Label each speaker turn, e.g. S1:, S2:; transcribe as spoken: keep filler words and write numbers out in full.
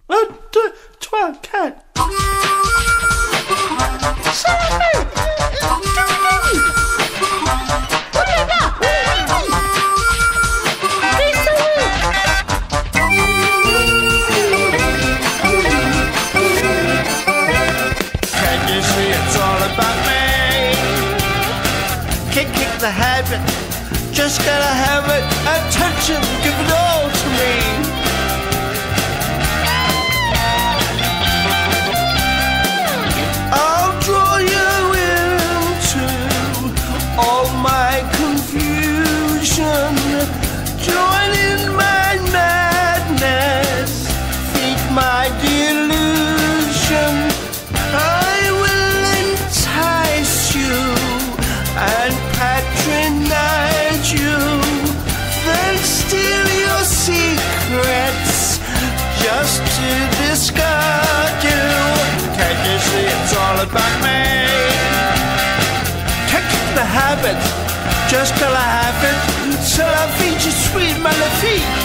S1: Un, deux, trois, quatre.
S2: The habit, just gotta have it, attention, give it all to me. I'll draw you into all my confusion, join in my madness, feed my delusion. I will entice you and patronize you, then steal your secrets just to discard you. Can't you see it's all about me? Can't kick the habit, just till I have it, till I feed you sweet Magnifique.